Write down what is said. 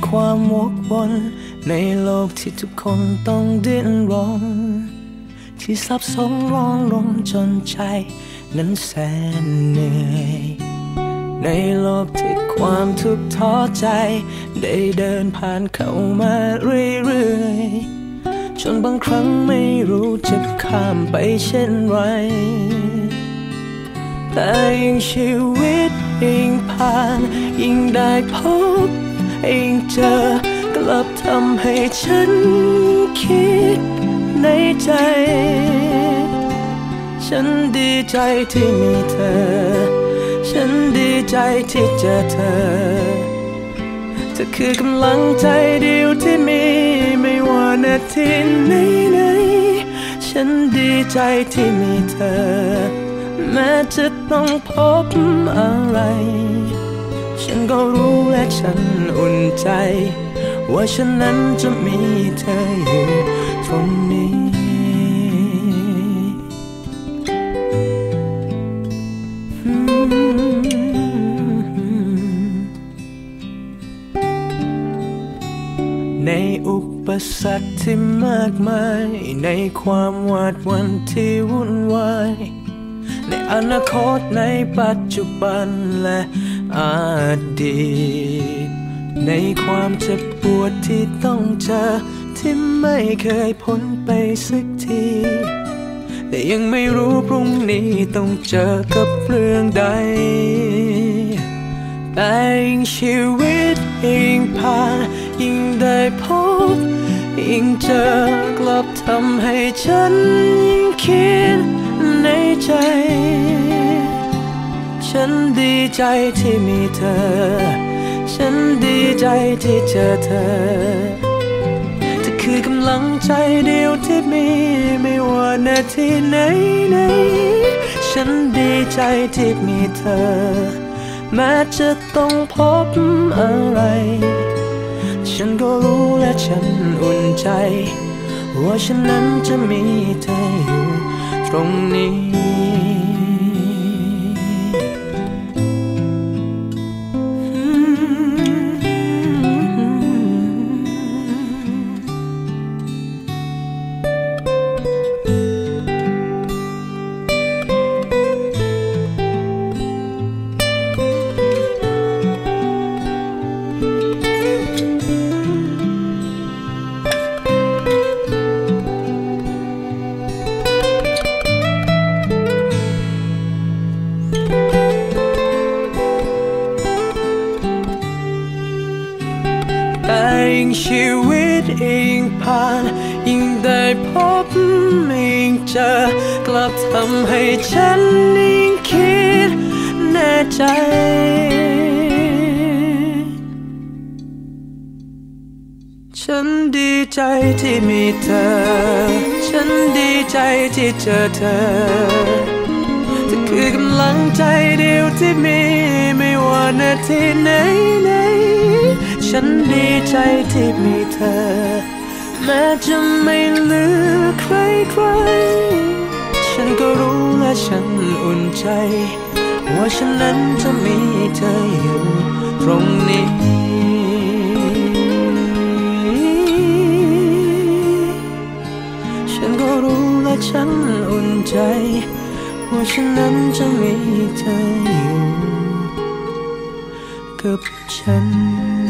ความวกวนในโลกที่ทุกคนต้องดิ้นรนที่ซับซ้อนร้อนรนจนใจนั้นแสนเหนื่อยในโลกที่ความทุกข์ท้อใจได้เดินผ่านเข้ามาเรื่อยๆจนบางครั้งไม่รู้จะข้ามไปเช่นไรแต่ยิ่งชีวิตยิ่งผ่านยิ่งได้พบยิ่งเจอกลับทำให้ฉันคิดในใจฉันดีใจที่มีเธอฉันดีใจที่เจอเธอเธอคือกำลังใจเดียวที่มีไม่ว่านาทีไหนๆฉันดีใจที่มีเธอแม้จะต้องพบอะไรฉันก็รู้และฉันอุ่นใจว่าฉันนั้นจะมีเธออยู่ตรงนี้ในอุปสรรคที่มากมายในความหวาดหวั่นที่วุ่นวายในอนาคตในปัจจุบันและอดีตในความเจ็บปวดที่ต้องเจอที่ไม่เคยพ้นไปสักทีแต่ยังไม่รู้พรุ่งนี้ต้องเจอกับเรื่องใดแต่ยิ่งชีวิตยิ่งผ่านยิ่งได้พบยิ่งเจอกลับทำให้ฉันยิ่งคิดในใจฉันดีใจที่มีเธอฉันดีใจที่เจอเธอเธอคือกำลังใจเดียวที่มีไม่ว่านาทีไหนๆฉันดีใจที่มีเธอแม้จะต้องพบอะไรฉันก็รู้และฉันอุ่นใจว่าฉันนั้นจะมีเธออยู่ตรงนี้ยิ่งชีวิตยิ่งผ่านยิ่งได้พบยิ่งเจอกลับทำให้ฉันยิ่งคิดแน่ใจฉันดีใจที่มีเธอฉันดีใจที่เจอเธอเธอคือกำลังใจเดียวที่มีไม่ว่านาทีไหนฉันดีใจที่มีเธอแม้จะไม่เหลือใครฉันก็รู้และฉันอุ่นใจว่าฉันนั้นจะมีเธออยู่ตรงนี้ฉันก็รู้และฉันอุ่นใจว่าฉันนั้นจะมีเธออยู่กับฉัน